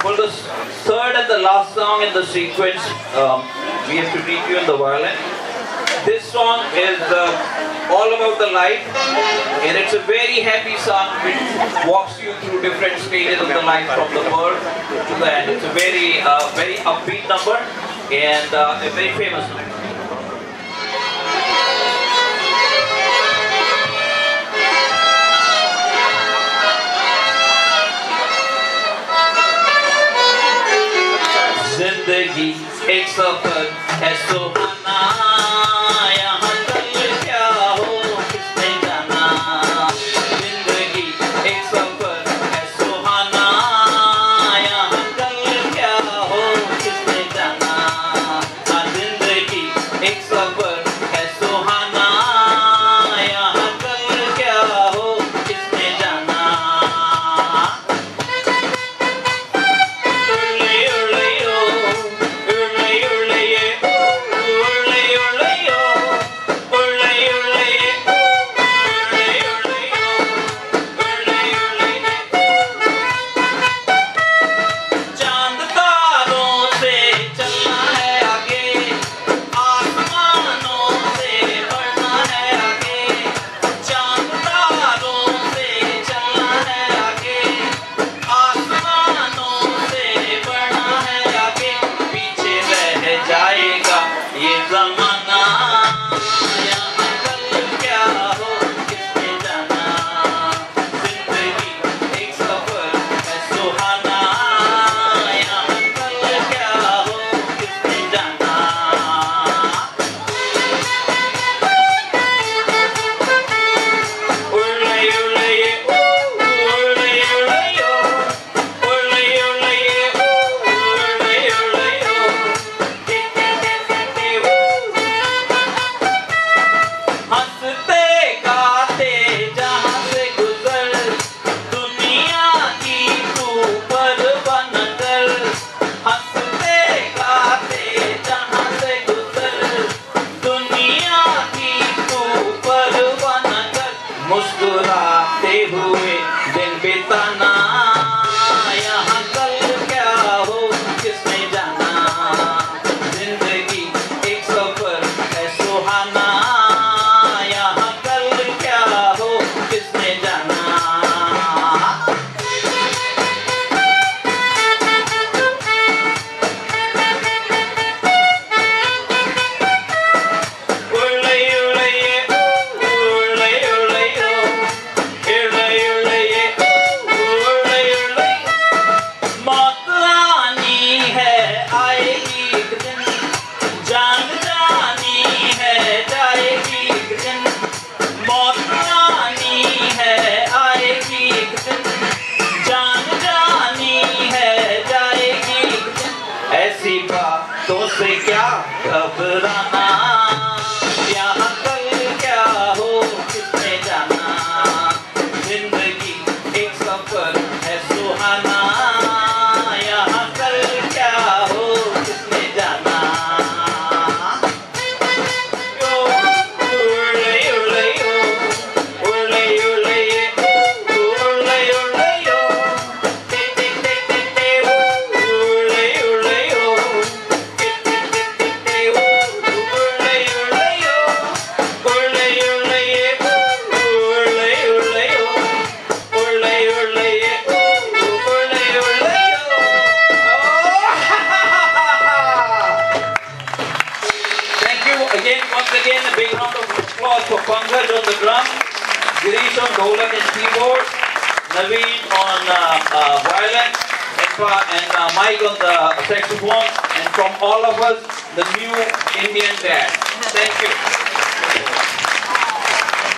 For the third and the last song in the sequence, we have to teach you in the violin. This song is all about the life, and it's a very happy song which walks you through different stages of the life from the birth to the end. It's a very, very upbeat number and a very famous number. जिंदगी एक सफर है सुहाना, यहाँ कल क्या हो किसने जाना। जिंदगी एक सफर है सुहाना, यहाँ कल क्या हो किसने जाना। जिंदगी एक सफर है सुहाना, यहाँ कल क्या हो किसने जाना। Once again, a big round of applause for Pankaj on the drum, Girish on dholak and keyboard, Naveen on violin, and Mike on the saxophone, and from all of us, the new Indian dad. Thank you.